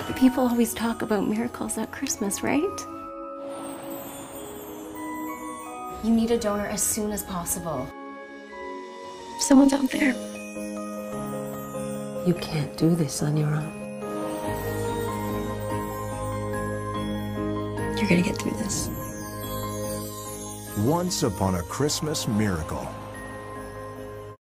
People always talk about miracles at Christmas, right? You need a donor as soon as possible. Someone's out there. You can't do this on your own. You're gonna get through this. Once Upon a Christmas Miracle.